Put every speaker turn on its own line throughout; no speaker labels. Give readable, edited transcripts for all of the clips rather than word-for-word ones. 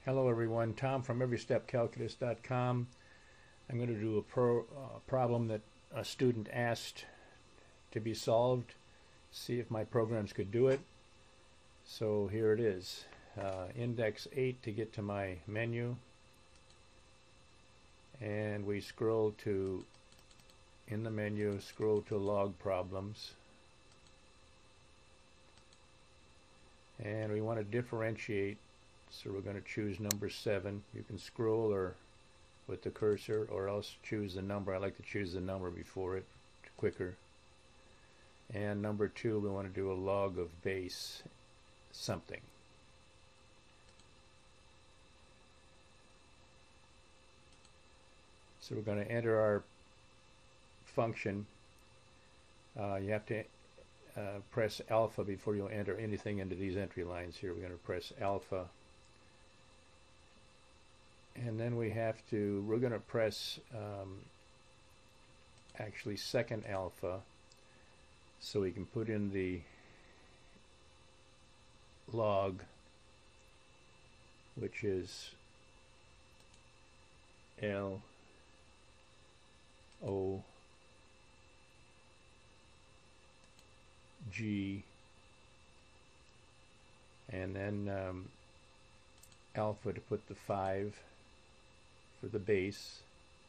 Hello everyone, Tom from everystepcalculus.com. I'm going to do a problem that a student asked to be solved, see if my programs could do it. So here it is. Index 8 to get to my menu, and we scroll to, in the menu, scroll to log problems, and we want to differentiate. So we're going to choose number 7. You can scroll or with the cursor, or else choose the number. I like to choose the number before it, quicker. And number 2, we want to do a log of base something. So we're going to enter our function. You have to press alpha before you enter anything into these entry lines here. We're going to press alpha. And then we're going to press actually second alpha, so we can put in the log, which is L O G, and then alpha to put the 5 for the base,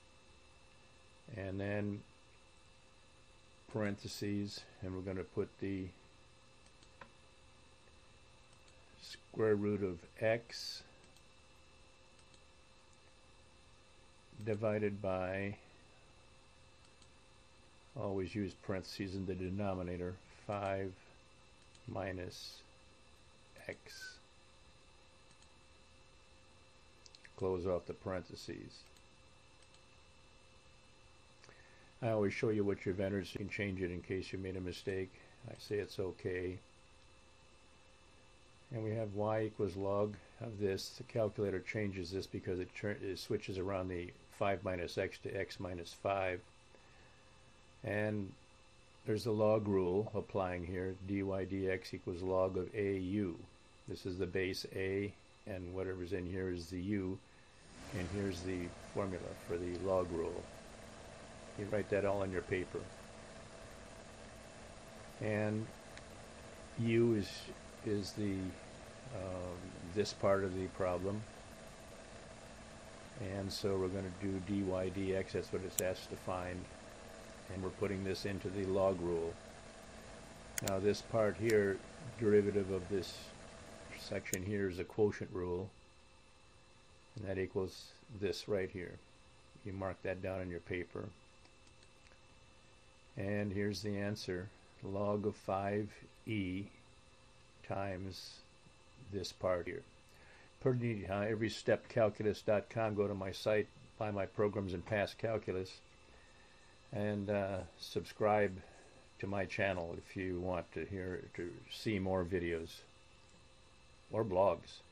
and then parentheses, and we're going to put the square root of x divided by, always use parentheses in the denominator, 5 minus x. Close off the parentheses. I always show you what you've entered so you can change it in case you made a mistake. I say it's okay. And we have y equals log of this. The calculator changes this because it switches around the 5 minus x to x minus 5. And there's the log rule applying here. dy dx equals log of au. This is the base a, and whatever's in here is the u. And here's the formula for the log rule. You write that all on your paper. And u is the this part of the problem. And so we're going to do dy dx. That's what it's asked to find. And we're putting this into the log rule. Now this part here, derivative of this section here, is a quotient rule. And that equals this right here. You mark that down on your paper. And here's the answer. Log of 5e times this part here. Pretty neat, huh? Everystepcalculus.com. Go to my site, buy my programs and pass calculus, and subscribe to my channel if you want to see more videos or blogs.